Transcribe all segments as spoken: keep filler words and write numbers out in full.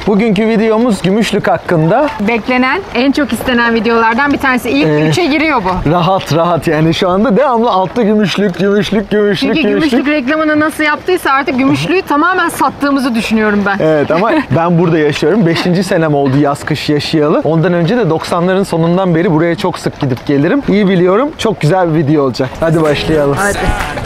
Bugünkü videomuz Gümüşlük hakkında. Beklenen, en çok istenen videolardan bir tanesi. İlk ee, üçe giriyor bu. Rahat rahat yani şu anda devamlı altta Gümüşlük, Gümüşlük, Gümüşlük, Çünkü Gümüşlük. Gümüşlük reklamını nasıl yaptıysa artık Gümüşlüğü tamamen sattığımızı düşünüyorum ben. Evet ama ben burada yaşıyorum. Beşinci senem oldu yaz kış yaşayalı. Ondan önce de doksanların sonundan beri buraya çok sık gidip gelirim. İyi biliyorum. Çok güzel bir video olacak. Hadi başlayalım. Hadi.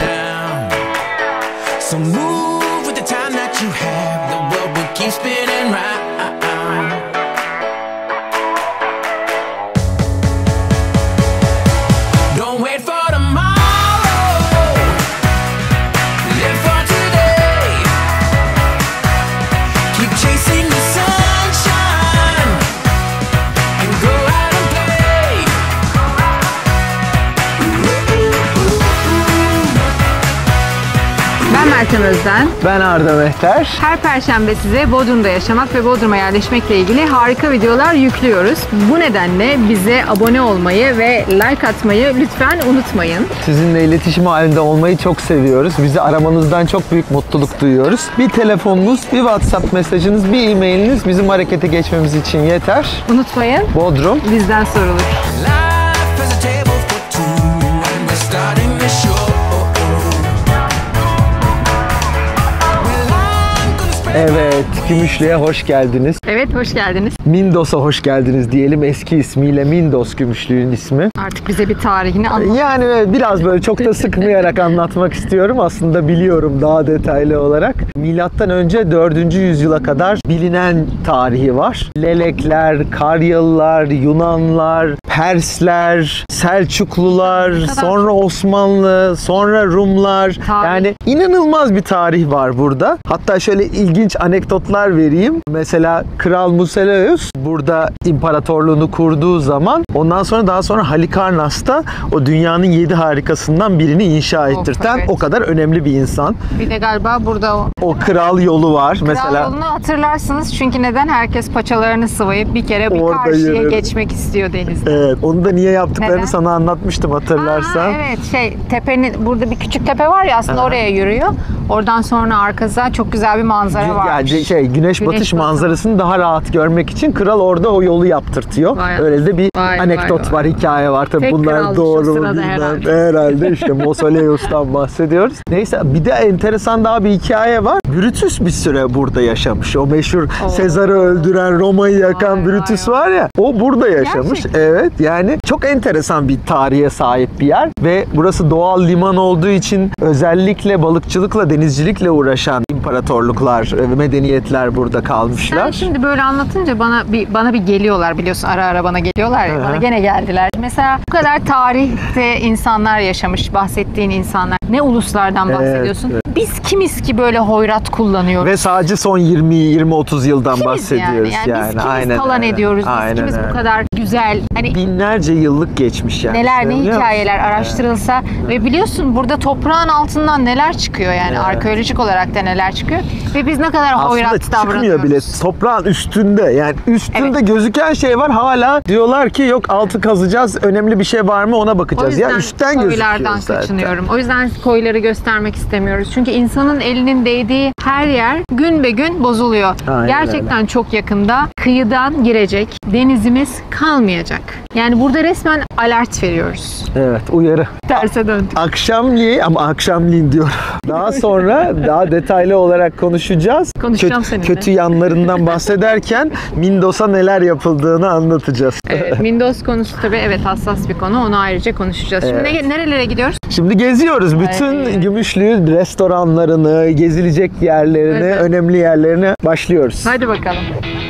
Ertem Özden. Ben Arda Mehter. Her perşembe size Bodrum'da yaşamak ve Bodrum'a yerleşmekle ilgili harika videolar yüklüyoruz. Bu nedenle bize abone olmayı ve like atmayı lütfen unutmayın. Sizinle iletişim halinde olmayı çok seviyoruz. Bizi aramanızdan çok büyük mutluluk duyuyoruz. Bir telefonunuz, bir WhatsApp mesajınız, bir e-mailiniz bizim harekete geçmemiz için yeter. Unutmayın. Bodrum bizden sorulur. Evet, Gümüşlü'ye hoş geldiniz. Evet, hoş geldiniz. Mindos'a hoş geldiniz diyelim. Eski ismiyle Mindos Gümüşlüğün ismi. Artık bize bir tarihini anlat. Yani biraz böyle çok da sıkmayarak anlatmak istiyorum. Aslında biliyorum daha detaylı olarak. Milattan önce dördüncü yüzyıla kadar bilinen tarihi var. Lelekler, Karyalılar, Yunanlar, Persler, Selçuklular, sonra Osmanlı, sonra Rumlar. Tarih. Yani inanılmaz bir tarih var burada. Hatta şöyle ilginç anekdotlar vereyim. Mesela Kral Musalaios burada imparatorluğunu kurduğu zaman ondan sonra daha sonra Halikarnas'ta o dünyanın yedi harikasından birini inşa ettirten evet. O kadar önemli bir insan. Bir de galiba burada o. O kral yolu var. Kral mesela. Yolunu hatırlarsınız çünkü neden? Herkes paçalarını sıvayıp bir kere bir karşıya yürür. Geçmek istiyor denizde. Evet. Onu da niye yaptıklarını neden? Sana anlatmıştım hatırlarsan. Aa, evet şey tepenin burada bir küçük tepe var ya aslında ha. Oraya yürüyor. Oradan sonra arkasında çok güzel bir manzara var. Yani şey güneş, güneş batış batı. manzarasını daha rahat görmek için kral orada o yolu yaptırtıyor. Vay Öyle de bir vay anekdot vay var, vay. hikaye var. Tabii bunlar doğru mu bilmem. Herhalde. herhalde işte Musalaios'tan bahsediyoruz. Neyse bir de enteresan daha bir hikaye var. Brutus bir süre burada yaşamış. O meşhur Oo. Sezar'ı öldüren, Roma'yı yakan vay Brutus vay var ya. O burada yaşamış. Gerçekten. Evet yani çok enteresan bir tarihe sahip bir yer ve burası doğal liman olduğu için özellikle balıkçılıkla, denizcilikle uğraşan imparatorluklar, medeniyetler burada kalmışlar. Sen şimdi böyle anlatınca bana bir bana bir geliyorlar biliyorsun ara ara bana geliyorlar ya, bana gene geldiler. Mesela bu kadar tarihte insanlar yaşamış, bahsettiğin insanlar. Ne uluslardan bahsediyorsun? Evet, evet. Biz kimiz ki böyle hoyrat kullanıyoruz? Ve sadece son yirmi yirmi otuz yıldan kimiz bahsediyoruz yani. yani. yani. Biz kimiz talan ediyoruz? Aynen biz kimiz öyle. bu kadar güzel? Hani binlerce yıllık geçmiş yani. Neler ne hikayeler araştırılsa evet. Ve biliyorsun burada toprağın altından neler çıkıyor yani evet. Arkeolojik olarak da neler çıkıyor ve biz ne kadar hoyrat davranıyoruz. Aslında çıkmıyor bile. Toprağın üstünde yani üstünde evet. gözüken şey var hala diyorlar ki yok altı kazacağız önemli bir şey var mı ona bakacağız. Ya üstten gözüküyor zaten. Kaçınıyorum. O yüzden koyları göstermek istemiyoruz. Çünkü insanın elinin değdiği her yer gün be gün bozuluyor. Aynen Gerçekten öyle. Çok yakında kıyıdan girecek denizimiz kalmayacak. Yani burada resmen alert veriyoruz. Evet uyarı. Terse döndük. Akşamleyin ama akşamleyin diyorum. Daha sonra daha detaylı olarak konuşacağız. Konuşacağım Kötü, seninle. kötü yanlarından bahsederken Mindos'a neler yapıldığını anlatacağız. Evet, Mindos konusu tabii evet hassas bir konu. Onu ayrıca konuşacağız. Evet. Şimdi nerelere gidiyoruz? Şimdi geziyoruz. Bütün evet. Gümüşlüğün restoranlarını, gezilecek yerlerini, evet. önemli yerlerine başlıyoruz. Hadi bakalım.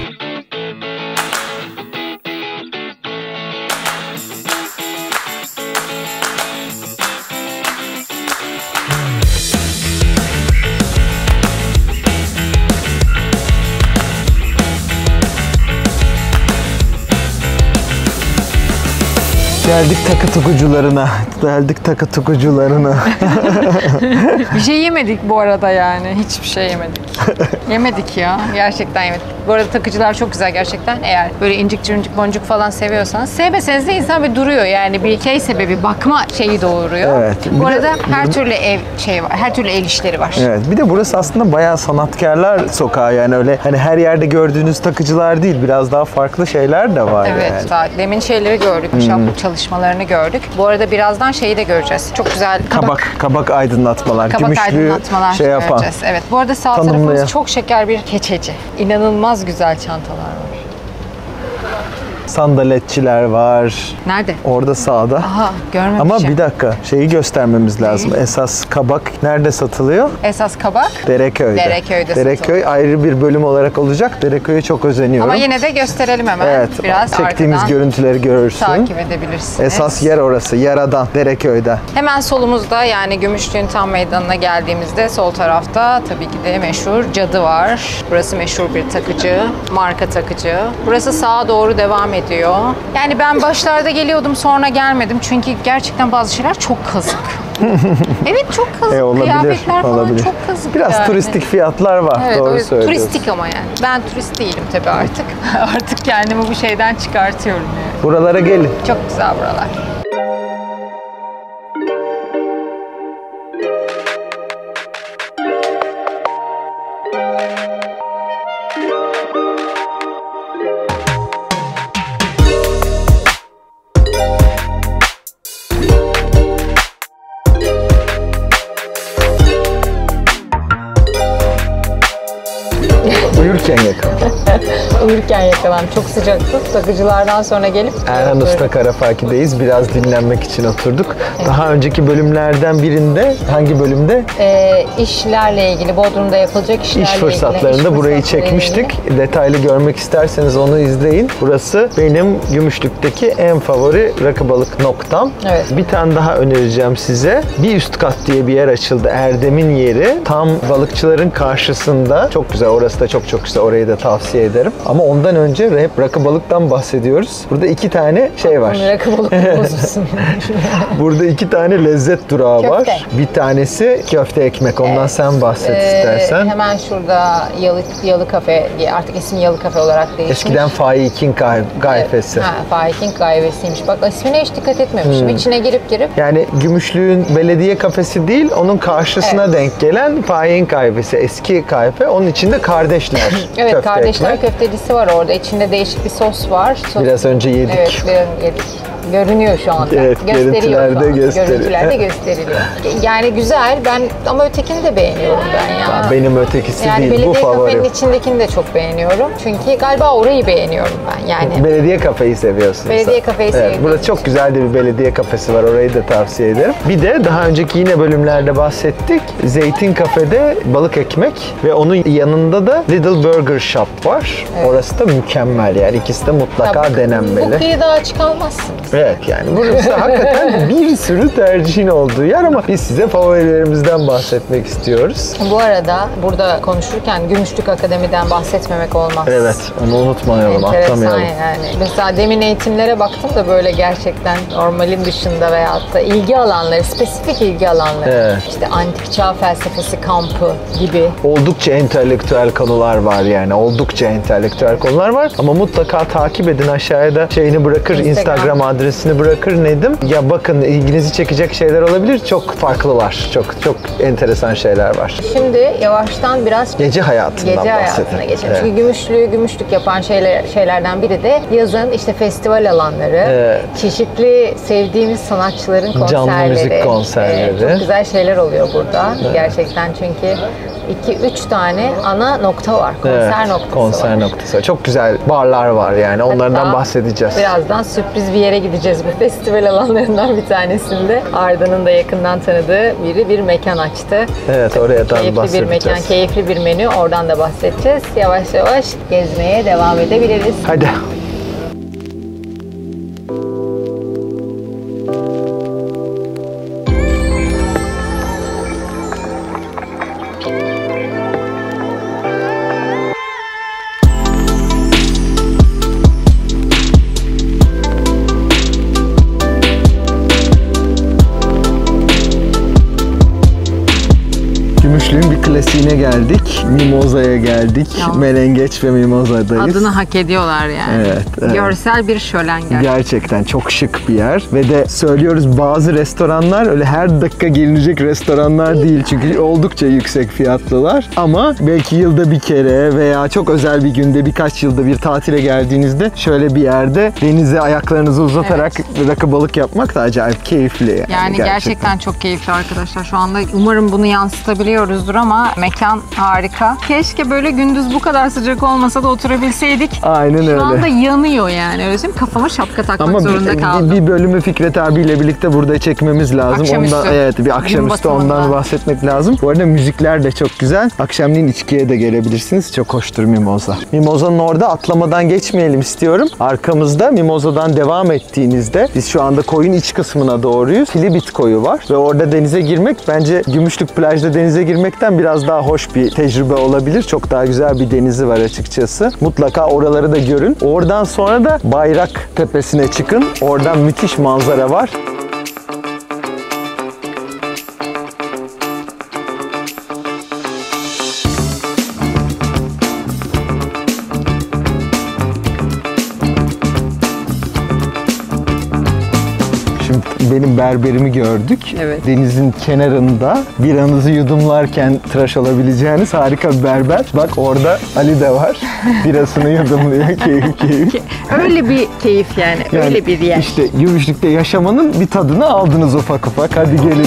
Geldik takı tukucularına. Geldik takı tukucularına. Bir şey yemedik bu arada yani. Hiçbir şey yemedik. Yemedik ya. Gerçekten yemedik. Bu arada takıcılar çok güzel gerçekten. Eğer böyle incik cincik boncuk falan seviyorsanız, sevmeseniz de insan bir duruyor yani, bir şey sebebi, bakma şeyi doğuruyor. Evet. Bu Bir arada de, her türlü ev şey var, her türlü el işleri var. Evet. Bir de burası aslında bayağı sanatkarlar sokağı, yani öyle hani her yerde gördüğünüz takıcılar değil, biraz daha farklı şeyler de var Evet, yani. daha demin şeyleri gördük, hmm. çalışmalarını gördük. Bu arada birazdan şeyi de göreceğiz. Çok güzel kabak. Kabak, kabak aydınlatmalar, Kabak gümüşlü aydınlatmalar şey yapan. göreceğiz. Evet, bu arada sağ Tanımlaya. tarafımız çok şeker bir keçeci. İnanılmaz güzel çantalar var. Sandaletçiler var. Nerede? Orada sağda. Aha, görmemişim. Ama bir dakika, şeyi göstermemiz lazım. Neyi? Esas kabak nerede satılıyor? Esas kabak Dereköy'de. Dereköy'de Dereköy ayrı bir bölüm olarak olacak. Dereköy'e çok özeniyorum. ama yine de gösterelim hemen. Evet, Biraz çektiğimiz arkadan görüntüleri görürsün. takip edebilirsiniz. Esas yer orası, Yaradan, Dereköy'de. Hemen solumuzda, yani Gümüşlüğün tam meydanına geldiğimizde sol tarafta tabii ki de meşhur Cadı var. Burası meşhur bir takıcı, marka takıcı. Burası sağa doğru devam ediyor. Yani ben başlarda geliyordum, sonra gelmedim çünkü gerçekten bazı şeyler çok kazık. Evet, çok kazık. E, olabilir, Kıyafetler falan olabilir. çok kazık. Biraz yani. turistik fiyatlar var, Evet, doğru öyle söylüyorsun. turistik ama yani. Ben turist değilim tabii artık. Artık kendimi bu şeyden çıkartıyorum yani. Buralara gelin. Çok güzel buralar. Uyurken yakın. Uyurken yakalan. Çok sıcaktı. Takıcılardan sonra gelip... Erhan Usta Karafaki'deyiz. Biraz dinlenmek için oturduk. Evet. Daha önceki bölümlerden birinde, hangi bölümde? E, işlerle ilgili, Bodrum'da yapılacak işlerle İş ilgili. fırsatlarında iş burayı fırsatları çekmiştik. ilgili. Detaylı görmek isterseniz onu izleyin. Burası benim Gümüşlük'teki en favori rakı balık noktam. Evet. Bir tane daha önereceğim size. Bir üst kat diye bir yer açıldı. Erdem'in yeri. Tam balıkçıların karşısında. Çok güzel. Orası da çok çok güzel. Orayı da tavsiye ederim. Ama ondan önce hep rakı balıktan bahsediyoruz. Burada iki tane şey var. Rakı balık bozulsun. Burada iki tane lezzet durağı Köfte. var. Bir tanesi köfte ekmek. Ondan Evet. sen bahset Ee, istersen. Hemen şurada Yalı, Yalı Kafe, artık ismi Yalı Kafe olarak değişmiş. Eskiden Faik'in gayfesi. Ha, Faik'in gayvesiymiş. Bak, ismine hiç dikkat etmemişim. Hmm. İçine girip girip. Yani Gümüşlüğün belediye kafesi değil, onun karşısına Evet. denk gelen Faik'in kahvesi, eski kahve. Onun içinde kardeşler. Evet, köfte kardeşler ekmek. köftecisi var orada. İçinde değişik bir sos var. Sos... Biraz önce yedik. Evet, biraz yedik. Görünüyor şu anda. Evet, görüntülerde şu anda. gösteriyor. Görüntülerde gösteriliyor. Yani güzel. Ben ama ötekini de beğeniyorum ben ya. Ya benim ötekisi yani değil, bu belediye favori. kafenin içindekini de çok beğeniyorum. Çünkü galiba orayı beğeniyorum ben. Yani Belediye kafeyi seviyorsun. Belediye sen. kafeyi Evet, sevdiğim burada çok güzel de bir belediye kafesi var. Orayı da tavsiye ederim. Bir de daha önceki yine bölümlerde bahsettik. Zeytin Kafede balık ekmek ve onun yanında da Little Burger Shop var. Evet. Orası da mükemmel yani. İkisi de mutlaka ya, bu, denenmeli. Bu kıyıda aç kalmazsınız. Evet, yani burası hakikaten bir sürü tercihin olduğu yer ama biz size favorilerimizden bahsetmek istiyoruz. Bu arada burada konuşurken Gümüşlük Akademi'den bahsetmemek olmaz. Evet, onu unutmayalım, Enteresan atlamayalım. yani. Mesela demin eğitimlere baktım da böyle gerçekten normalin dışında veyahut da ilgi alanları, spesifik ilgi alanları. Evet. İşte antik çağ felsefesi kampı gibi. Oldukça entelektüel konular var yani. Oldukça entelektüel konular var. Ama mutlaka takip edin, aşağıya da şeyini bırakır, Instagram, Instagram adresini bırakır Nedim. Ya bakın, ilginizi çekecek şeyler olabilir. Çok farklılar. Çok çok enteresan şeyler var. Şimdi yavaştan biraz Gece hayatından gece hayatına bahsedelim. geçelim. Evet. Çünkü Gümüşlüğü gümüşlük yapan şeyler, şeylerden biri de yazın işte festival alanları, Evet. çeşitli sevdiğimiz sanatçıların konserleri. Canlı müzik konserleri. Ee, çok güzel şeyler oluyor burada. Evet. Gerçekten çünkü iki üç tane ana nokta var. Konser Evet, noktası konser var. noktası var. Çok güzel barlar var yani. Onlardan Hatta bahsedeceğiz. birazdan sürpriz bir yere gideceğiz bu festival alanlarından bir tanesinde. Arda'nın da yakından tanıdığı biri bir mekan açtı. Evet, oraya da Keyifli bir bahsedeceğiz. mekan, keyifli bir menü. Oradan da bahsedeceğiz. Yavaş yavaş gezmeye devam edebiliriz. Hadi. Gümüşlüğün bir klasiğine geldik. Mimoza'ya geldik. Ya. Melengeç ve Mimoza'dayız. Adını hak ediyorlar yani. Evet, evet. Görsel bir şölen gerçekten. Gerçekten çok şık bir yer. Ve de söylüyoruz, bazı restoranlar öyle her dakika gelinecek restoranlar değil. Çünkü oldukça yüksek fiyatlılar. Ama belki yılda bir kere veya çok özel bir günde, birkaç yılda bir tatile geldiğinizde şöyle bir yerde denize ayaklarınızı uzatarak Evet. rakı balık yapmak da acayip keyifli. Yani, Yani gerçekten. gerçekten çok keyifli arkadaşlar. Şu anda umarım bunu yansıtabiliyoruzdur ama mekan harika. Keşke böyle gündüz bu kadar sıcak olmasa da oturabilseydik. Aynen Şu öyle. anda yanıyor yani. Öyle değil mi? Kafama şapka takmak Ama zorunda bir, kaldım. bir bölümü Fikret abiyle birlikte burada çekmemiz lazım. Akşamüstü. Ondan, evet, bir Gün akşamüstü batımında. ondan bahsetmek lazım. Bu arada müzikler de çok güzel. Akşamleyin içkiye de gelebilirsiniz. Çok hoştur Mimoza. Mimoza'nın orada atlamadan geçmeyelim istiyorum. Arkamızda Mimoza'dan devam ettiğinizde biz şu anda koyun iç kısmına doğruyuz. Filibit koyu var ve orada denize girmek bence Gümüşlük plajda denize girmekten biraz daha hoş bir tecrübe olabilir. Çok daha güzel bir denizi var açıkçası. Mutlaka oraları da görün. Oradan sonra da Bayrak Tepesi'ne çıkın. Oradan müthiş manzara var. Şimdi benim berberimi gördük. Evet. Denizin kenarında biranızı yudumlarken tıraş olabileceğiniz harika bir berber. Bak orada Ali de var. Birasını yudumluyor. Keyif keyif. Öyle bir keyif yani. Yani öyle bir yer. İşte Gümüşlük'te yaşamanın bir tadını aldınız ufak ufak. Hadi gelin.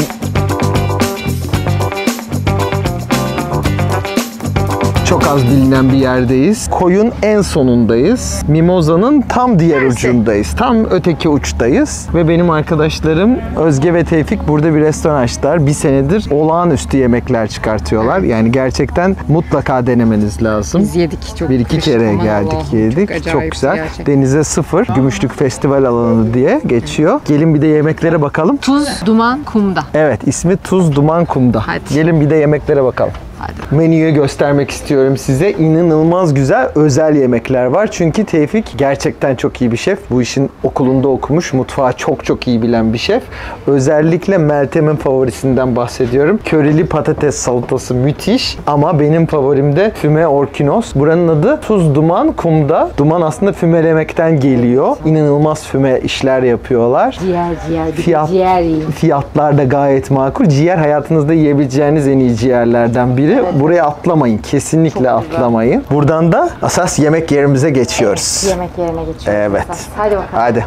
Çok az bilinen bir yerdeyiz. Koyun en sonundayız. Mimoza'nın tam diğer Neresi? ucundayız. Tam öteki uçtayız. Ve benim arkadaşlarım Özge ve Tevfik burada bir restoran açtılar. Bir senedir olağanüstü yemekler çıkartıyorlar. Yani gerçekten mutlaka denemeniz lazım. Biz yedik çok. Bir iki kışın. kere Aman geldik Allah'ım, yedik. Çok, Çok, acayip güzel. gerçekten. Denize sıfır. Gümüşlük Festival alanı diye geçiyor. Gelin bir de yemeklere bakalım. Tuz, duman, kumda. Evet, ismi Tuz Duman Kum'da. Hadi. Gelin bir de yemeklere bakalım. Hadi. Menüyü göstermek istiyorum size. İnanılmaz güzel özel yemekler var. Çünkü Tevfik gerçekten çok iyi bir şef. Bu işin okulunda okumuş, mutfağı çok çok iyi bilen bir şef. Özellikle Meltem'in favorisinden bahsediyorum. Körili patates salatası müthiş ama benim favorim de füme orkinos. Buranın adı Tuz Duman Kum'da. Duman aslında fümelemekten geliyor. İnanılmaz füme işler yapıyorlar. Ciğer, ciğer, bir Fiyat, ciğer yiyin. fiyatlar da gayet makul. Ciğer hayatınızda yiyebileceğiniz en iyi ciğerlerden biri. Buraya atlamayın. Kesinlikle atlamayın. Buradan da asas yemek yerimize geçiyoruz. Yemek yerine geçiyoruz. Evet. Hadi bakalım. Hadi.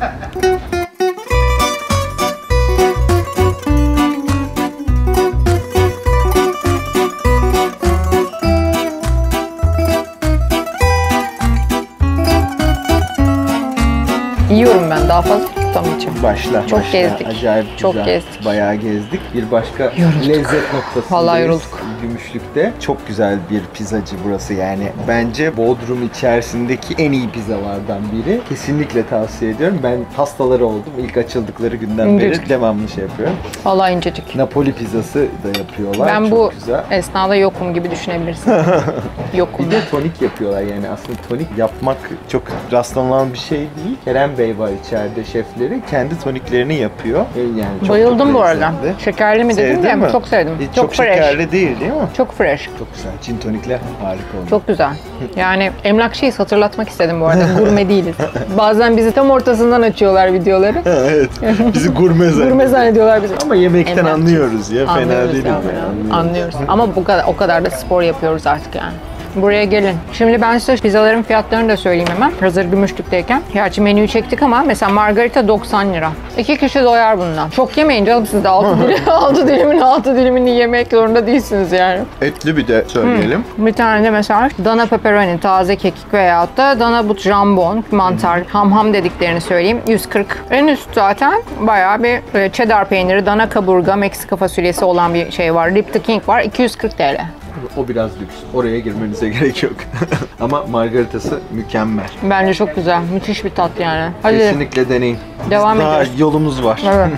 Yiyorum ben, daha fazla tutamayacağım. Başla. Çok başla. gezdik. Acayip Çok güzel. gezdik. Bayağı gezdik. Bir başka Yorulduk. lezzet noktasındayız. Vallahi yorulduk. Gümüşlük'te. Çok güzel bir pizzacı burası yani. Bence Bodrum içerisindeki en iyi pizzalardan biri. Kesinlikle tavsiye ediyorum. Ben hastaları oldum. İlk açıldıkları günden İncecik. beri devamlı şey yapıyorum. Vallahi incecik. Napoli pizzası da yapıyorlar. Ben Çok bu güzel. esnada yokum gibi düşünebilirsin. Yokum Bir de ben. tonik yapıyorlar yani aslında tonik yapmak çok rastlanılan bir şey değil. Kerem Bey var içeride şefleri. Kendi toniklerini yapıyor. E Yani çok Bayıldım çok bu arada. lezzetli. Şekerli mi dedim Sevdin de mi? çok sevdim. E, Çok, çok fresh. şekerli değil değil mi? Çok fresh. Çok güzel. Cin tonikler harika oldu. Çok güzel. Yani emlakçıyız, hatırlatmak istedim bu arada. Gurme değiliz. Bazen bizi tam ortasından açıyorlar videoları. Evet. Bizi gurme zannediyor. Gurme zannediyorlar bizi. Ama yemekten Emlakçı. anlıyoruz ya. Fena Anlıyoruz değil. ya, yani, Anlıyoruz. anlıyoruz. Ama bu kadar, o kadar da spor yapıyoruz artık yani. Buraya gelin. Şimdi ben size pizzaların fiyatlarını da söyleyeyim hemen. Hazır Gümüşlük'teyken. Gerçi menüyü çektik ama mesela margarita doksan lira. İki kişi doyar bundan. Çok yemeyin canım siz de altı, dilim, altı dilimin altı dilimini yemek zorunda değilsiniz yani. Etli bir de söyleyelim. Bir tane de mesela dana pepperoni, taze kekik veyahut da dana but jambon, mantar, ham ham dediklerini söyleyeyim. yüz kırk. En üst zaten bayağı bir e, cheddar peyniri, dana kaburga, Meksika fasulyesi olan bir şey var. Rib the King var. iki yüz kırk TL. O biraz lüks. Oraya girmenize gerek yok. Ama margaritası mükemmel. Bence çok güzel. Müthiş bir tat yani. Hadi. Kesinlikle deneyin. Devam Daha ediyoruz. yolumuz var. Evet.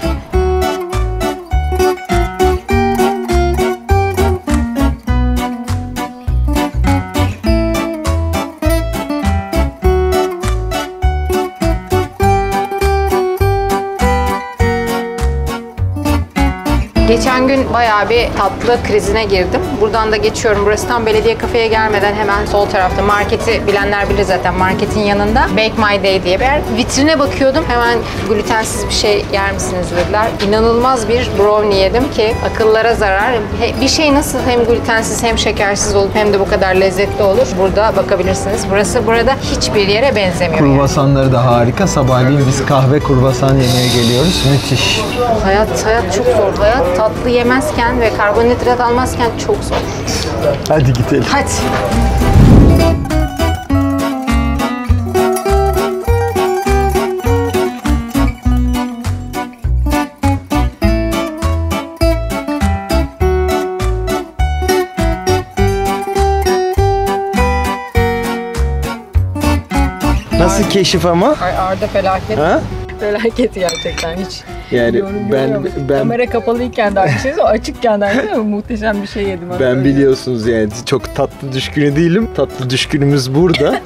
Geçen gün bayağı bir tatlı krizine girdim. Buradan da geçiyorum. Burası tam belediye kafeye gelmeden hemen sol tarafta. Marketi bilenler bilir zaten. Marketin yanında Bake My Day diye bir yer. Vitrine bakıyordum. Hemen glutensiz bir şey yer misiniz dediler. İnanılmaz bir brownie yedim ki akıllara zarar. Bir şey nasıl hem glutensiz hem şekersiz olup hem de bu kadar lezzetli olur? Burada bakabilirsiniz. Burası burada hiçbir yere benzemiyor. Kruvasanları yani da harika. Sabahleyin biz kahve kruvasan yemeye geliyoruz. Müthiş. Hayat hayat çok zor. Hayat tatlı yemezken ve karbonhidrat almazken çok zor. Hadi gidelim. Hadi. Nasıl keşif ama? Ay Arda felaket. Ha? Felaket gerçekten hiç. Yani ben ben Kamera kapalıyken de aynı şey, o açıkken de aynı şey, muhteşem bir şey yedim. Ben öyle. Biliyorsunuz yani çok tatlı düşkünü değilim. Tatlı düşkünümüz burada.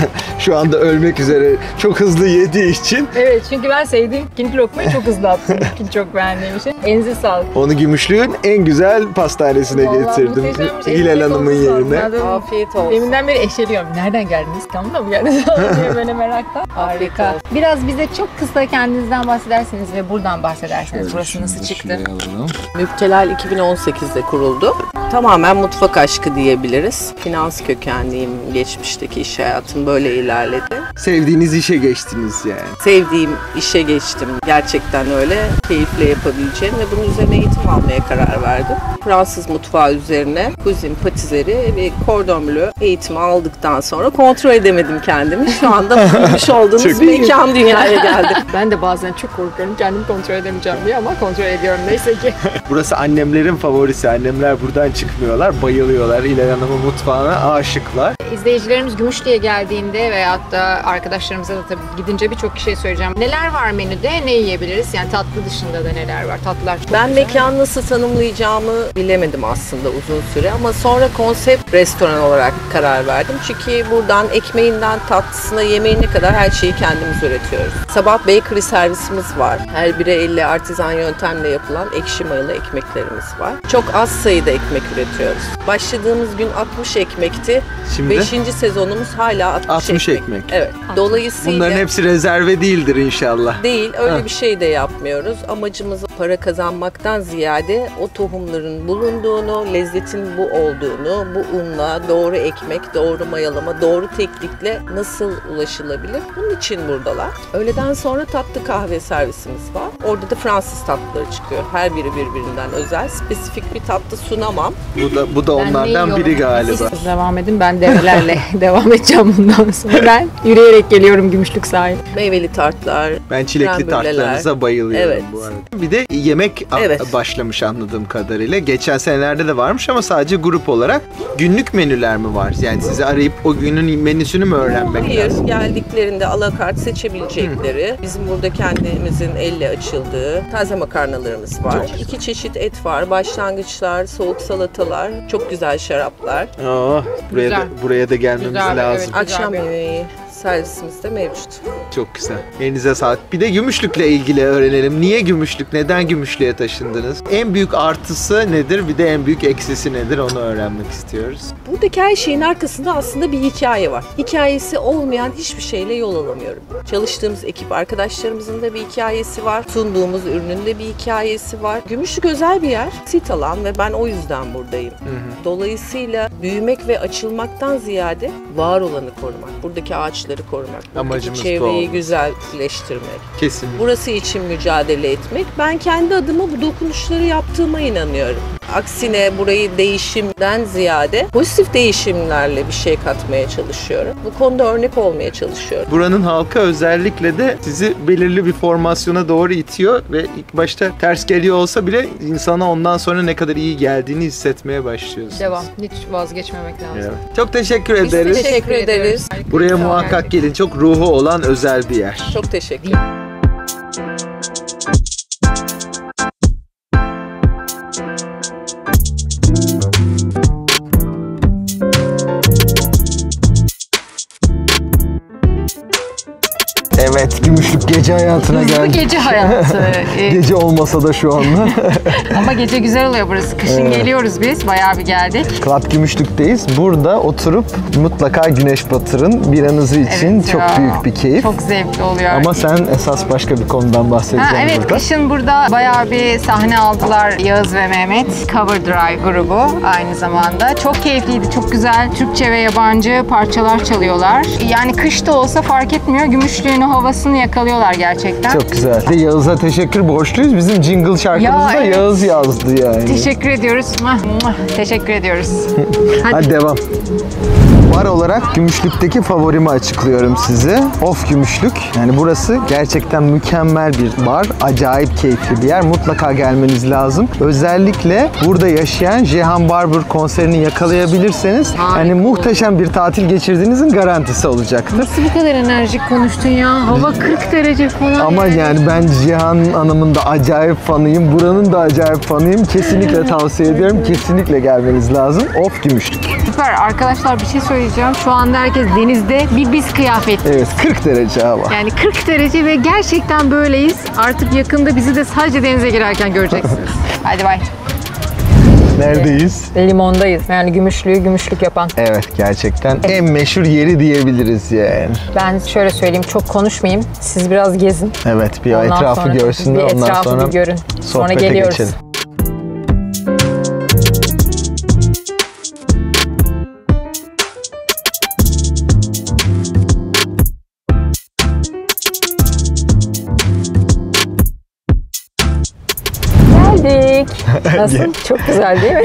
Şu anda ölmek üzere çok hızlı yediği için. Evet, çünkü ben sevdiğim ikinci lokmayı çok hızlı attım. İkinci çok beğendiğim için. Elinize sağlık. Onu Gümüşlüğün en güzel pastanesine Vallahi getirdim. şey. Hilal Hanım'ın yerine. Afiyet olsun. Deminden beri eşeliyorum. Nereden geldiniz? İstanbul'da mı geldiniz? diye böyle meraktan. Harika. Biraz bize çok kısa kendinizden bahsederseniz ve buradan bahsederseniz. Burası nasıl çıktı? Müptelal iki bin on sekizde kuruldu. Tamamen mutfak aşkı diyebiliriz. Finans kökenliyim. Geçmişteki iş hayatım böyle ilerledi. Sevdiğiniz işe geçtiniz yani. Sevdiğim işe geçtim. Gerçekten öyle. Keyifle yapabileceğim ve bunun üzerine eğitim almaya karar verdim. Fransız mutfağı üzerine kuzin, patizeri ve kordon bleu eğitimi aldıktan sonra kontrol edemedim kendimi. Şu anda bulmuş olduğunuz mekan dünyaya geldi. Ben de bazen çok korkuyorum. Kendimi kontrol edemeyeceğim diye ama kontrol ediyorum neyse ki. Burası annemlerin favorisi. Annemler buradan çıkmıyorlar. Bayılıyorlar. Hilal Hanım'ın mutfağına aşıklar. İzleyicilerimiz Gümüşlü'ye geldiğinde veyahut da arkadaşlarımıza da tabii gidince birçok şey söyleyeceğim. Neler var menüde? Ne yiyebiliriz? Yani tatlı dışında da neler var? Tatlılar çok Ben güzel. mekanı nasıl tanımlayacağımı bilemedim aslında uzun süre ama sonra konsept restoran olarak karar verdim. Çünkü buradan ekmeğinden tatlısına yemeğine kadar her şeyi kendimiz üretiyoruz. Sabah bakery servisimiz var. Her biri elle artizan yöntemle yapılan ekşi mayalı ekmeklerimiz var. Çok az sayıda ekmek üretiyoruz. Başladığımız gün altmış ekmekti. Şimdi beşinci sezonumuz hala altmış, altmış ekmek. ekmek. Evet. Dolayısıyla bunların hepsi rezerve değildir inşallah. Değil, öyle Ha. bir şey de yapmıyoruz. Amacımız para kazanmaktan ziyade o tohumların bulunduğunu, lezzetin bu olduğunu, bu unla, doğru ekmek, doğru mayalama, doğru teknikle nasıl ulaşılabilir? Bunun için buradalar. Öğleden sonra tatlı kahve servisimiz var. Orada da Fransız tatlıları çıkıyor. Her biri birbirinden özel. Spesifik bir tatlı sunamam. Bu da bu da Ben onlardan ne biri yiyorum? galiba. Siz devam edin, ben develerle devam edeceğim bundan sonra. Ben yürüyerek geliyorum Gümüşlük sahil. Meyveli tartlar. Ben çilekli krem brüleler. tartlarınıza bayılıyorum Evet. bu arada. Bir de yemek a- Evet. başlamış anladığım kadarıyla. Geçen senelerde de varmış ama sadece grup olarak. Günlük menüler mi var? Yani sizi arayıp o günün menüsünü mü öğrenmek Hayır, lazım? geldiklerinde alakart seçebilecekleri, bizim burada kendimizin elle açıldığı taze makarnalarımız var. İki çeşit et var, başlangıçlar, soğuk salatalar, çok güzel şaraplar. Oh, buraya Güzel. da buraya da gelmemiz Güzel, lazım. evet. Akşam bir- yemeği servisimizde mevcut. Çok güzel. Elinize sağlık. Bir de Gümüşlük'le ilgili öğrenelim. Niye Gümüşlük? Neden Gümüşlük'e taşındınız? En büyük artısı nedir? Bir de en büyük eksisi nedir? Onu öğrenmek istiyoruz. Buradaki her şeyin arkasında aslında bir hikaye var. Hikayesi olmayan hiçbir şeyle yol alamıyorum. Çalıştığımız ekip arkadaşlarımızın da bir hikayesi var. Sunduğumuz ürünün de bir hikayesi var. Gümüşlük özel bir yer. Sit alan ve ben o yüzden buradayım. Dolayısıyla büyümek ve açılmaktan ziyade var olanı korumak. Buradaki ağaçları korumak. Buradaki Amacımız bu çevreyi olması. güzelleştirmek. Kesinlikle. Burası için mücadele etmek. Ben kendi adıma bu dokunuşları yaptığıma inanıyorum. Aksine burayı değişimden ziyade pozitif değişimlerle bir şey katmaya çalışıyorum. Bu konuda örnek olmaya çalışıyorum. Buranın halkı özellikle de sizi belirli bir formasyona doğru itiyor ve ilk başta ters geliyor olsa bile insana ondan sonra ne kadar iyi geldiğini hissetmeye başlıyorsunuz. Devam. Hiç vazgeçmemek lazım. Evet. Çok teşekkür Biz ederiz. teşekkür ederiz. Buraya muhakkak gelin. Çok ruhu olan özel bir yer. Çok teşekkür ederim. Evet, Gümüşlük gece hayatına Hızlı geldik. gece hayatı. Ee, Gece olmasa da şu anda. Ama gece güzel oluyor burası. Kışın Evet. geliyoruz biz. Bayağı bir geldik. Club Gümüşlük'teyiz. Burada oturup mutlaka güneş batırın. Biranızı için Evet çok ya. büyük bir keyif. Çok zevkli oluyor. Ama sen esas başka bir konudan bahsedeceksin Ha, evet, burada. kışın burada bayağı bir sahne aldılar Yağız ve Mehmet. Cover Drive grubu aynı zamanda. Çok keyifliydi, çok güzel. Türkçe ve yabancı parçalar çalıyorlar. Yani kış da olsa fark etmiyor. Gümüşlüğün o havasını yakalıyorlar gerçekten. Çok güzel. Bir de Yağız'a teşekkür borçluyuz. Bizim jingle şarkımızı Ya, da evet. Yağız yazdı yani. Teşekkür ediyoruz. Mwah, mwah. Teşekkür ediyoruz. Hadi. Hadi devam. Bar olarak Gümüşlük'teki favorimi açıklıyorum size. Of Gümüşlük. Yani burası gerçekten mükemmel bir bar. Acayip keyifli bir yer. Mutlaka gelmeniz lazım. Özellikle burada yaşayan Cihan Barber konserini yakalayabilirseniz hani muhteşem bir tatil geçirdiğinizin garantisi olacaktır. Nasıl bu kadar enerjik konuştun ya? Hava kırk derece falan. Ama yani ben Cihan Hanım'ın da acayip fanıyım. Buranın da acayip fanıyım. Kesinlikle tavsiye ediyorum. Kesinlikle gelmeniz lazım. Of Gümüşlük. Süper. Arkadaşlar bir şey söyleyeceğim. Şu anda herkes denizde bir biz kıyafetli. Evet, kırk derece hava. Yani kırk derece ve gerçekten böyleyiz. Artık yakında bizi de sadece denize girerken göreceksiniz. Hadi bay. Neredeyiz? Limondayız. Yani gümüşlüğü gümüşlük yapan. Evet, gerçekten en meşhur yeri diyebiliriz yani. Ben şöyle söyleyeyim, çok konuşmayayım. Siz biraz gezin. Evet, bir Ondan etrafı sonra görsünler, bir ondan etrafı sonra bir görün. Sonra sohbete geliyoruz. geçelim. Geldik. Nasıl? Çok güzel değil mi?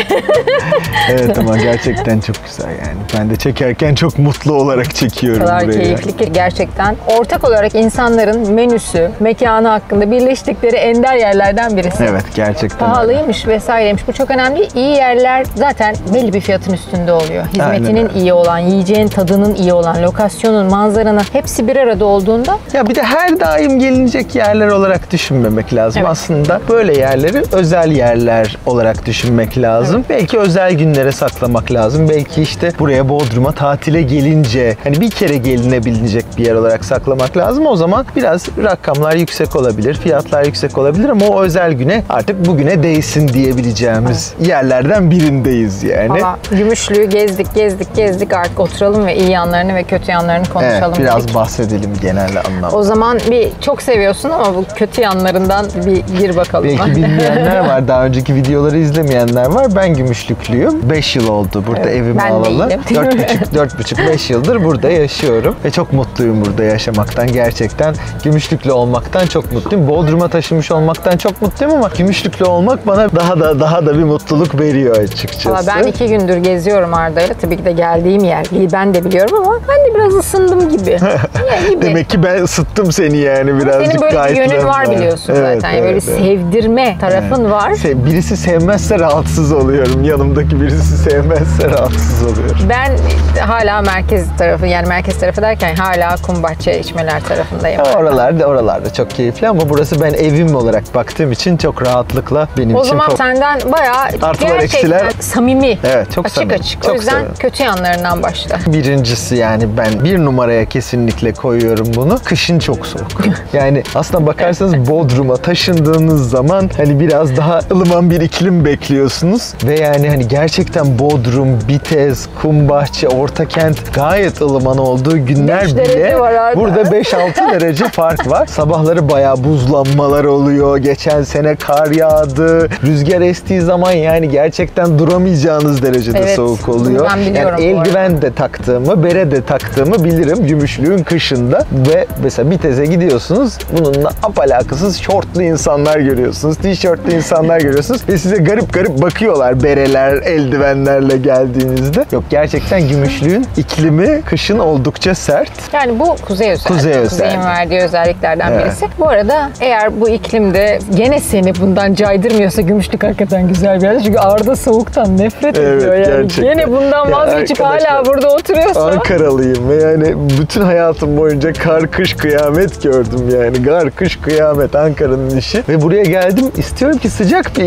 Evet ama gerçekten çok güzel yani. Ben de çekerken çok mutlu olarak çekiyorum O kadar burayı. keyifli ki gerçekten. Ortak olarak insanların menüsü, mekanı hakkında birleştikleri ender yerlerden birisi. Evet, gerçekten öyle. Pahalıymış vesaireymiş. Bu çok önemli. İyi yerler zaten belli bir fiyatın üstünde oluyor. Hizmetinin Aynen öyle. iyi olan, yiyeceğin tadının iyi olan, lokasyonun, manzaranın hepsi bir arada olduğunda Ya bir de her daim gelinecek yerler olarak düşünmemek lazım. Evet. Aslında böyle yerleri özel yerler olarak düşünmek lazım. Belki özel günlere saklamak lazım. Belki işte buraya Bodrum'a tatile gelince hani bir kere gelinebilecek bir yer olarak saklamak lazım. O zaman biraz rakamlar yüksek olabilir, fiyatlar yüksek olabilir ama o özel güne artık bugüne değsin diyebileceğimiz yerlerden birindeyiz yani. Valla Gümüşlüğü gezdik, gezdik, gezdik. Artık oturalım ve iyi yanlarını ve kötü yanlarını konuşalım. Evet, biraz dedik. bahsedelim genel anlamda. O zaman bir çok seviyorsun ama bu kötü yanlarından bir gir bakalım. Belki bilmeyenler var, daha önceki videoları izlemeyenler var. Ben Gümüşlüklüyüm. beş yıl oldu burada Evet, evimi ben de alalı. değilim. dört buçuk beş yıldır burada yaşıyorum. Ve çok mutluyum burada yaşamaktan. Gerçekten Gümüşlüklü olmaktan çok mutluyum. Bodrum'a taşınmış olmaktan çok mutluyum ama Gümüşlüklü olmak bana daha da daha da bir mutluluk veriyor açıkçası. Valla ben iki gündür geziyorum Arda'yla. Tabii ki de geldiğim yer değil, ben de biliyorum ama ben de biraz ısındım gibi. Ya gibi. Demek ki ben ısıttım seni yani birazcık. Senin böyle bir yönün gayet var lafla. biliyorsun Evet, zaten. Yani evet, böyle evet. sevdirme tarafın var. Se- Birisi sevmezse rahatsız oluyorum. Yanımdaki birisi sevmezse rahatsız oluyorum. Ben hala merkez tarafı, yani merkez tarafı derken hala Kumbahçe içmeler tarafındayım. Oralarda oralarda çok keyifli ama burası ben evim olarak baktığım için çok rahatlıkla benim O için zaman çok... senden bayağı Artılar, gerçekten eksiler. samimi, Evet, çok açık samimi. açık. Çok o yüzden severim. kötü yanlarından başla. Birincisi yani ben bir numaraya kesinlikle koyuyorum bunu. Kışın çok soğuk. Yani aslına bakarsanız Bodrum'a taşındığınız zaman hani biraz daha ılıman bir iklim bekliyorsunuz. Ve yani hani gerçekten Bodrum, Bitez, Kumbahçe, Ortakent gayet ılıman olduğu günler beş derece bile var abi. burada beş altı derece fark var. Sabahları bayağı buzlanmalar oluyor. Geçen sene kar yağdı. Rüzgar estiği zaman yani gerçekten duramayacağınız derecede Evet, soğuk bunu oluyor. ben biliyorum yani bu arada. eldiven de taktığımı, bere de taktığımı bilirim Gümüşlüğün kışında. Ve mesela Bitez'e gidiyorsunuz. Bununla apalakasız şortlu insanlar görüyorsunuz. Tişörtlü insanlar görüyorsunuz. Ve size garip garip bakıyorlar bereler, eldivenlerle geldiğinizde. Yok, gerçekten Gümüşlüğün iklimi kışın oldukça sert. Yani bu kuzey özelliği. Kuzey özelliği. Kuzeyin verdiği özelliklerden Evet. birisi. Bu arada eğer bu iklimde gene seni bundan caydırmıyorsa Gümüşlük hakikaten güzel bir yer. Çünkü Arda soğuktan nefret Evet, ediyor yani. gerçekten. Gene bundan Ya vazgeçip arkadaşlar, hala burada oturuyorsa. Ankaralıyım ve yani bütün hayatım boyunca kar kış kıyamet gördüm yani. Kar kış kıyamet Ankara'nın işi. Ve buraya geldim, istiyorum ki sıcak bir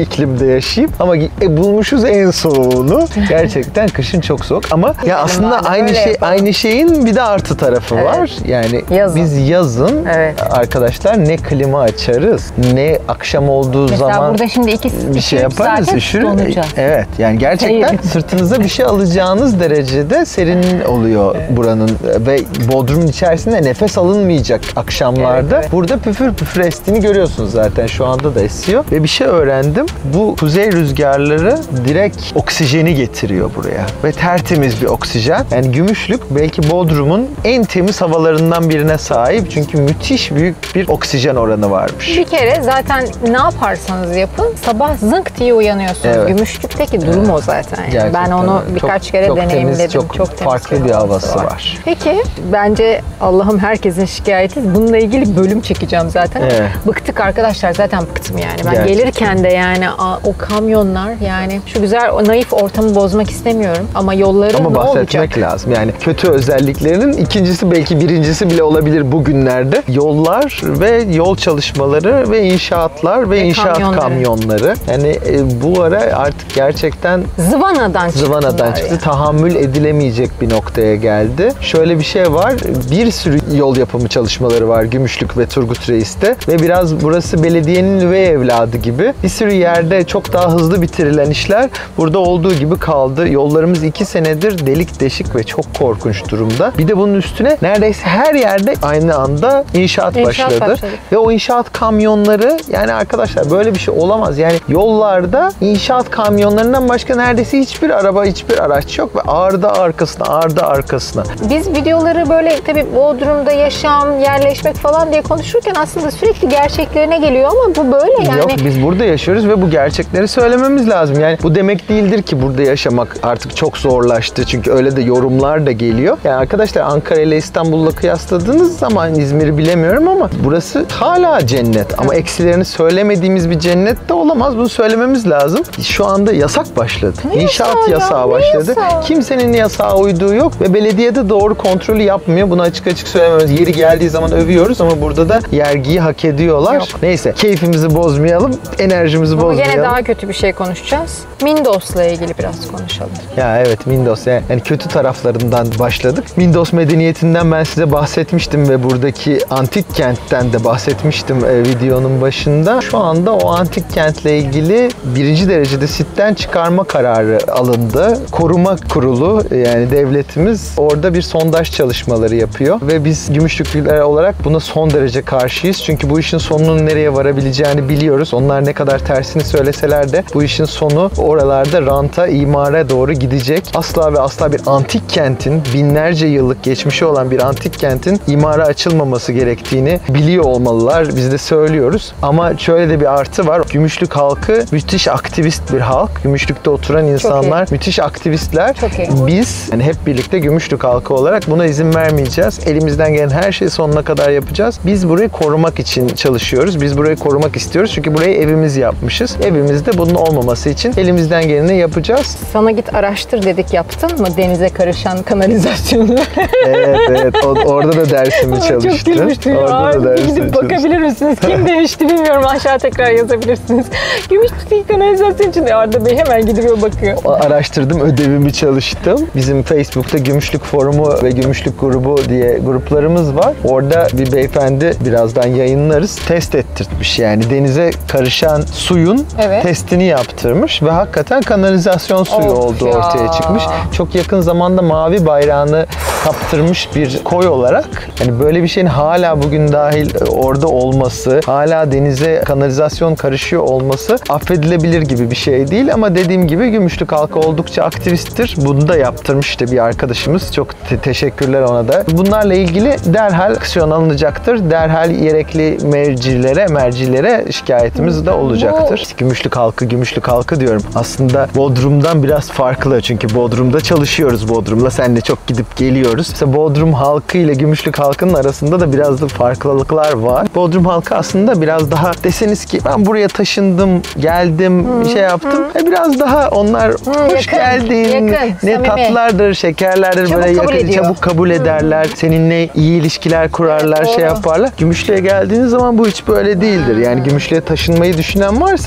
iklimde yaşayayım. Ama e, bulmuşuz en soğuğunu. Gerçekten kışın çok soğuk ama ya aslında madem, aynı öyle şey yapalım. aynı şeyin bir de artı tarafı Evet. var. Yani Yazın. biz yazın Evet. arkadaşlar ne klima açarız, ne akşam olduğu Mesela zaman burada şimdi iki, bir şey yaparız, zaten üşürüz. donacağız. Evet, yani gerçekten Hayır. sırtınıza bir şey alacağınız derecede serin oluyor buranın ve Bodrum'un içerisinde nefes alınmayacak akşamlarda. Evet, evet. Burada püfür püfür estiğini görüyorsunuz zaten, şu anda da esiyor. Ve bir şey öğrendim. Bu kuzey rüzgarları direkt oksijeni getiriyor buraya. Ve tertemiz bir oksijen. Yani Gümüşlük belki Bodrum'un en temiz havalarından birine sahip. Çünkü müthiş büyük bir oksijen oranı varmış. Bir kere zaten ne yaparsanız yapın sabah zınk diye uyanıyorsunuz. Evet. Gümüşlük'teki durum o zaten. Yani. Gerçekten Ben onu öyle. birkaç Çok- kere çok temiz, deneyimledim. çok temiz farklı bir havası var. Peki bence Allah'ım herkesin şikayeti. Bununla ilgili bölüm çekeceğim zaten. Evet. Bıktık arkadaşlar, zaten bıktım yani. Ben Gerçekten. gelirken de yani a- o kamyonlar, yani şu güzel o naif ortamı bozmak istemiyorum ama yolları Ama ne bahsetmek olacak? lazım. Yani kötü özelliklerinin ikincisi belki birincisi bile olabilir bugünlerde. Yollar ve yol çalışmaları ve inşaatlar ve, Ve inşaat kamyonları. kamyonları. Yani e, bu ara artık gerçekten Zıvanadan zıvanadan çıktılar çıktı. yani. Tahammül edilemeyecek bir noktaya geldi. Şöyle bir şey var. Bir sürü yol yapımı çalışmaları var Gümüşlük ve Turgut Reis'te. Ve biraz burası belediyenin üvey evladı gibi. Bir sürü yerde çok daha hızlı bitirilen işler burada olduğu gibi kaldı. Yollarımız iki senedir delik deşik ve çok korkunç durumda. Bir de bunun üstüne neredeyse her yerde aynı anda inşaat, İnşaat başladı. başladı. Ve o inşaat kamyonları, yani arkadaşlar böyle bir şey olamaz. Yani yollarda inşaat kamyonlarından başka neredeyse hiçbir araba, hiçbir araç yok ve ardı arkasına, ardı arkasına. Biz videoları böyle tabii Bodrum'da yaşam, yerleşmek falan diye konuşurken aslında sürekli gerçeklerine geliyor ama bu böyle yani. Yok, biz burada yaşıyoruz ve bu gerçekleri söylememiz lazım. Yani bu demek değildir ki burada yaşamak artık çok zorlaştı. Çünkü öyle de yorumlar da geliyor. Yani arkadaşlar Ankara ile İstanbul'la kıyasladığınız zaman İzmir'i bilemiyorum ama burası hala cennet. Ama eksilerini söylemediğimiz bir cennet de olamaz. Bunu söylememiz lazım. Şu anda yasak başladı. Ne İnşaat yasağı ya? yasağı Ne başladı. yasağı? Kimsenin yasağa uyduğu yok ve belediye de doğru kontrolü yapmıyor. Bunu açık açık söylememiz. Yeri geldiği zaman övüyoruz ama burada da yergiyi hak ediyorlar. Yok. Neyse, keyfimizi bozmayalım, enerjimizi Ama bozmayalım. gene daha kötü bir şey konuşacağız. Mindos'la ilgili biraz konuşalım. Ya evet, Mindos yani, yani kötü taraflarından başladık. Mindos medeniyetinden ben size bahsetmiştim ve buradaki antik kentten de bahsetmiştim e, videonun başında. Şu anda o antik kentle ilgili birinci derecede sitten çıkarma kararı alındı. Koruma kurulu, yani devletimiz orada bir sondaj çalışmaları yapıyor ve biz Gümüşlüklüler olarak buna son derece karşıyız. Çünkü bu işin sonunun nereye varabileceğini biliyoruz. Onlar ne kadar tersini söyleseler de bu işin sonu oralarda ranta, imara doğru gidecek. Asla ve asla bir antik kentin, binlerce yıllık geçmişi olan bir antik kentin imara açılmaması gerektiğini biliyor olmalılar. Biz de söylüyoruz. Ama şöyle de bir artı var. Gümüşlük halkı müthiş aktivist bir halk. Gümüşlük'te oturan insanlar müthiş aktivistler. Çok iyi. Biz yani hep birlikte Gümüşlük halkı olarak buna izin vermeyeceğiz. Elimizden gelen her şeyi sonuna kadar yapacağız. Biz burayı korumak için çalışıyoruz. Biz burayı korumak istiyoruz. Çünkü burayı evimiz yapmışız. Evimizde bunun olmaması için elimizden geleni yapacağız. Sana git araştır dedik, yaptın mı denize karışan kanalizasyonu? Evet evet. O- orada da dersimi çalıştım. Çok gülmüştüm ya. Orada da Artık dersimi gidip çalıştım. bakabilir misiniz? Kim demişti bilmiyorum. Aşağı tekrar yazabilirsiniz. Gümüşlük'teki kanalizasyon için Arda Bey hemen gidiyor bakıyor. Araştırdım, ödevimi çalıştım. Bizim Facebook'ta Gümüşlük Forumu ve Gümüşlük Grubu diye gruplarımız var. Orada bir beyefendi, birazdan yayınlarız, test ettirtmiş. Yani denize karışan suyun Evet. testini yaptırmış ve hakikaten kanalizasyon suyu Of olduğu ya. ortaya çıkmış. Çok yakın zamanda mavi bayrağını kaptırmış bir koy olarak, yani böyle bir şeyin hala bugün dahil orada olması, hala denize kanalizasyon karışıyor olması affedilebilir gibi bir şey değil ama dediğim gibi Gümüşlük halkı oldukça aktivisttir. Bunu da yaptırmış işte bir arkadaşımız. Çok te- teşekkürler ona da. Bunlarla ilgili derhal aksiyon alınacaktır. Derhal gerekli mercilere, mercilere şikayetimiz de olacaktır. Gümüşlük halkı, Gümüşlük halkı diyorum. Aslında Bodrum'dan biraz farklı. Çünkü Bodrum'da çalışıyoruz Bodrum'la. Seninle çok gidip geliyoruz. Mesela Bodrum halkı ile Gümüşlük halkının arasında da biraz da farklılıklar var. Bodrum halkı aslında biraz daha, deseniz ki ben buraya taşındım, geldim, şey yaptım. E biraz daha onlar hoş yakın, geldin, yakın, ne samimi. tatlardır, şekerlerdir, Çabuk böyle kabul yakın, ediyor. çabuk kabul ederler. Seninle iyi ilişkiler kurarlar, Evet, şey doğru. yaparlar. Gümüşlüğe geldiğiniz zaman bu hiç böyle değildir. Yani Gümüşlüğe taşınmayı düşünen varsa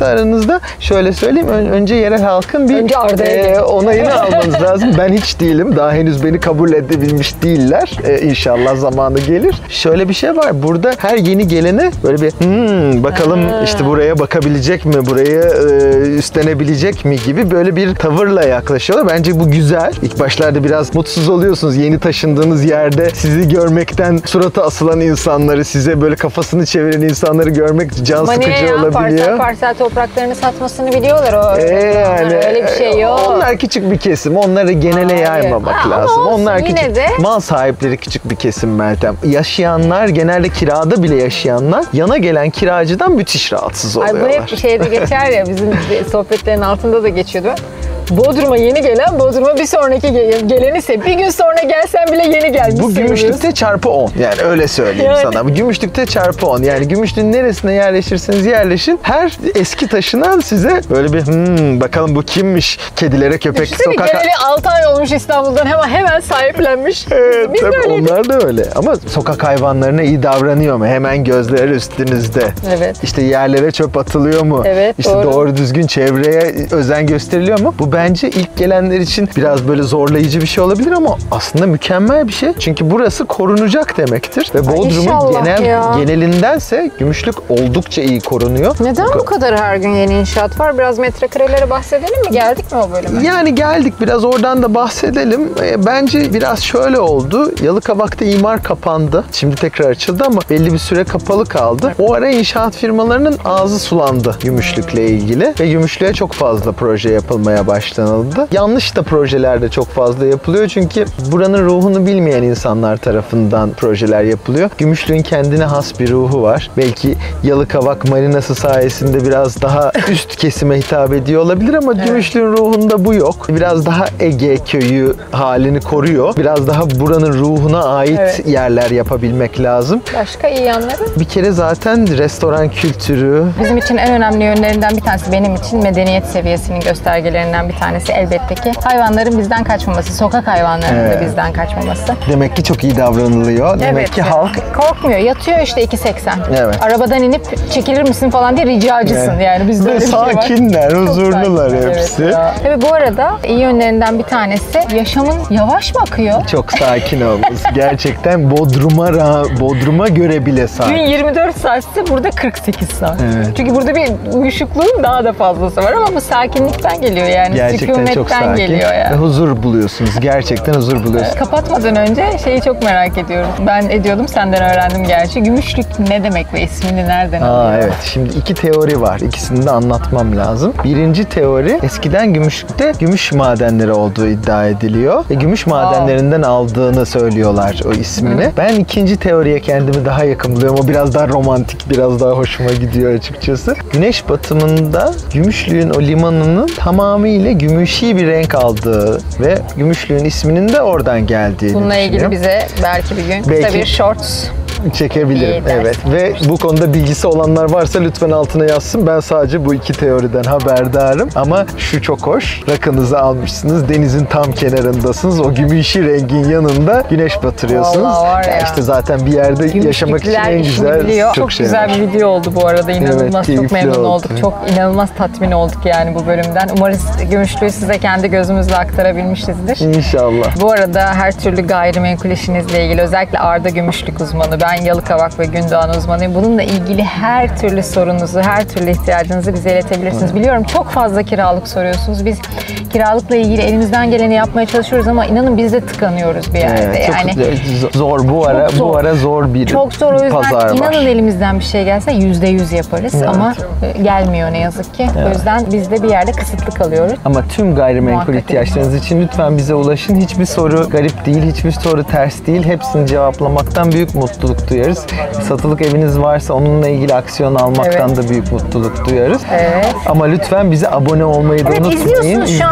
aranızda şöyle söyleyeyim. Ön- önce yerel halkın bir Önce Arda'ya e, onayını almanız lazım. Ben hiç değilim. Daha henüz beni kabul edebilmiş değiller. E, inşallah zamanı gelir. Şöyle bir şey var. Burada her yeni gelene böyle bir hmm, bakalım Ha. işte buraya bakabilecek mi? Burayı e, üstlenebilecek mi gibi böyle bir tavırla yaklaşıyorlar. Bence bu güzel. İlk başlarda biraz mutsuz oluyorsunuz. Yeni taşındığınız yerde sizi görmekten surata asılan insanları, size böyle kafasını çeviren insanları görmek can Ama sıkıcı ne ya? olabiliyor. Parsel parsel topraklarını satmasını biliyorlar o. Ee, yani, öyle bir şey yok. Onlar küçük bir kesim. Onları genele Hayır. yaymamak Ha, ama lazım. olsun, Onlar yine küçük. de. Mal sahipleri küçük bir kesim Meltem. Yaşayanlar, genelde kirada bile yaşayanlar yana gelen kiracıdan müthiş rahatsız Ay bu oluyorlar. hep şeyde geçer ya, bizim sohbetlerin altında da geçiyordu. Bodrum'a yeni gelen, Bodrum'a bir sonraki ge- gelen ise bir gün sonra gelsen bile yeni gelmişsin. Bu Gümüşlük'te çarpı on. Yani öyle söyleyeyim Yani. sana. Bu Gümüşlük'te çarpı on. Yani Gümüşlük'ün neresine yerleşirseniz yerleşin. Her eski taşınan size böyle bir hmm, bakalım bu kimmiş? Kedilere köpek Düşünsene, sokak... geleli altı ay olmuş İstanbul'dan, hemen hemen sahiplenmiş. Evet, Biz de tabii öyleydik. onlar da öyle. Ama sokak hayvanlarına iyi davranıyor mu? Hemen gözleri üstünüzde. Evet. İşte yerlere çöp atılıyor mu? Evet, İşte doğru. doğru düzgün çevreye özen gösteriliyor mu? Bu bence ilk gelenler için biraz böyle zorlayıcı bir şey olabilir ama aslında mükemmel bir şey. Çünkü burası korunacak demektir. Ve Bodrum'un inşallah genel ya. genelindense Gümüşlük oldukça iyi korunuyor. Neden bu kadar her gün yeni inşaat var? Biraz metrekarelere bahsedelim mi? Geldik mi o bölüme? Yani geldik, biraz oradan da bahsedelim. E, Bence biraz şöyle oldu. Yalıkavak'ta imar kapandı. Şimdi tekrar açıldı ama belli bir süre kapalı kaldı. O ara inşaat firmalarının ağzı sulandı Gümüşlük'le ilgili. Ve Gümüşlük'e çok fazla proje yapılmaya başlanıldı. Yanlış da projeler de çok fazla yapılıyor. Çünkü buranın ruhunu bilmeyen insanlar tarafından projeler yapılıyor. Gümüşlük'ün kendine has bir ruhu var. Belki Yalıkavak Marinası sayesinde biraz daha üst kesime hitap ediyor olabilir ama Gümüşlük'ün ruhunda bu yok. Biraz daha Ege köyü halini koruyor. Biraz daha buranın ruhuna ait Evet. yerler yapabilmek lazım. Başka iyi yanları? Bir kere zaten restoran kültürü, Bizim için en önemli yönlerinden bir tanesi, benim için medeniyet seviyesinin göstergelerinden bir tanesi elbette ki hayvanların bizden kaçmaması, sokak hayvanlarının Evet. da bizden kaçmaması. demek ki çok iyi davranılıyor. Demek Evet ki ya. halk korkmuyor. Yatıyor işte iki seksen. Evet. Arabadan inip çekilir misin falan diye ricacısın. Evet. Yani bizde ve öyle bir şey var. sakinler, Çok huzurlular sakinler, hepsi. evet ya. Tabii bu arada iyi yönlerinden bir tanesi yaşamın yavaş mı akıyor? Çok sakin olması. Gerçekten Bodrum'a ra- Bodrum'a göre bile Gün sakin. yirmi dört saatse burada kırk sekiz saat. Evet. Çünkü burada bir uyuşukluğun daha da fazlası var ama bu sakinlikten geliyor yani. Gerçekten çok Sükunetten sakin geliyor ve yani. huzur buluyorsunuz. Gerçekten huzur buluyorsunuz. Kapatmadan önce şeyi çok merak ediyorum. Ben ediyordum, senden öğrendim gerçi. Gümüşlük ne demek ve ismini nereden Aa, alıyor? evet. Şimdi iki teori var. İkisini de anlatmam lazım. Birinci teori, eskiden Gümüşlük'te gümüş madenleri olduğu iddia ediliyor. Ve gümüş madenlerinden aldığını söylüyorlar o ismini. Ben ikinci teoriye kendimi daha yakın buluyorum. O biraz daha romantik, biraz daha hoşuma gidiyor açıkçası. Güneş batımında Gümüşlük'ün o limanının tamamıyla gümüşi bir renk aldığı ve Gümüşlük'ün isminin de oradan geldiğini Bununla ilgili düşünüyorum. bize belki bir gün kısa Belki- bir shorts. Çekebilirim. İyi dersin. Evet. Ve bu konuda bilgisi olanlar varsa lütfen altına yazsın. Ben sadece bu iki teoriden haberdarım. Ama şu çok hoş. Rakınızı almışsınız. Denizin tam kenarındasınız. O gümüşü rengin yanında güneş batırıyorsunuz. Vallahi var ya. İşte zaten bir yerde yaşamak için Gümüşlükler en işini güzel biliyor. çok, Çok şey güzel var. bir video oldu bu arada. İnanılmaz, Evet, çok keyifli memnun oldu. olduk. Çok inanılmaz tatmin olduk yani bu bölümden. Umarız Gümüşlük'ü size kendi gözümüzle aktarabilmişizdir. İnşallah. Bu arada her türlü gayrimenkul işinizle ilgili, özellikle Arda Gümüşlük uzmanı, ben Yalıkavak ve Gündoğan uzmanıyım. Bununla ilgili her türlü sorunuzu, her türlü ihtiyacınızı bize iletebilirsiniz. Biliyorum çok fazla kiralık soruyorsunuz. Biz kiralıkla ilgili elimizden geleni yapmaya çalışıyoruz ama inanın biz de tıkanıyoruz bir yerde. Evet, çok yani zor bu ara Çok zor. bu ara zor bir çok zor, o yüzden pazar inanın var. elimizden bir şey gelse yüzde yüz yaparız Evet. ama e, gelmiyor ne yazık ki. O yüzden biz de bir yerde kısıtlı kalıyoruz. Ama tüm gayrimenkul Muhakkak ihtiyaçlarınız için lütfen bize ulaşın. Hiçbir soru garip değil, hiçbir soru ters değil. Hepsini cevaplamaktan büyük mutluluk duyarız. Satılık eviniz varsa onunla ilgili aksiyon almaktan Evet. da büyük mutluluk duyarız. Evet. Ama lütfen bize abone olmayı da Evet, unutmayın. izliyorsunuz şu anda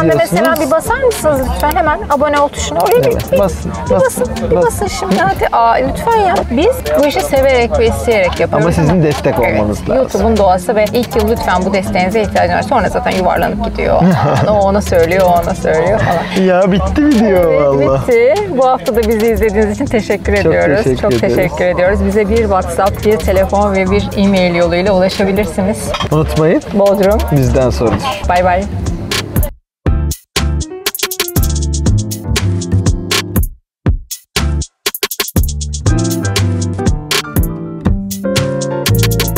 de mesela bir basar mısınız lütfen hemen abone ol tuşuna. Oraya bir, Evet, bir, basın, bir basın, basın, bir basın. basın şimdi hadi. Aa, lütfen ya. Biz bu işi severek ve isteyerek yapıyoruz. Ama sizin destek olmanız Evet, lazım. YouTube'un doğası ve ilk yıl lütfen bu desteğinize ihtiyacım var. Sonra zaten yuvarlanıp gidiyor. Aa, o ona söylüyor, o ona söylüyor falan. Ya bitti video valla. Bitti. Bu hafta da bizi izlediğiniz için teşekkür ediyoruz. teşekkür Çok ederiz. teşekkür ediyoruz. Bize bir WhatsApp, bir telefon ve bir e-mail yoluyla ulaşabilirsiniz. Unutmayın, Bodrum. bizden sorulur. Bay bay.